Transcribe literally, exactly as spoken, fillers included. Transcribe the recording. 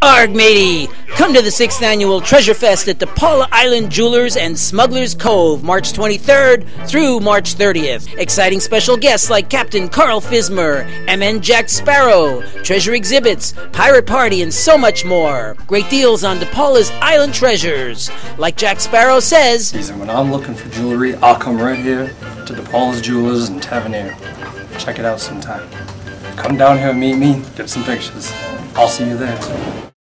Arg, matey! Come to the sixth Annual Treasure Fest at DePaula's Island Jewelers and Smugglers Cove, March twenty-third through March thirtieth. Exciting special guests like Captain Carl Fismer, M N Jack Sparrow, treasure exhibits, pirate party, and so much more. Great deals on DePaula's Island treasures. Like Jack Sparrow says, when I'm looking for jewelry, I'll come right here to DePaula's Jewelers and Tavernier. Check it out sometime. Come down here and meet me, get some pictures. I'll see you there.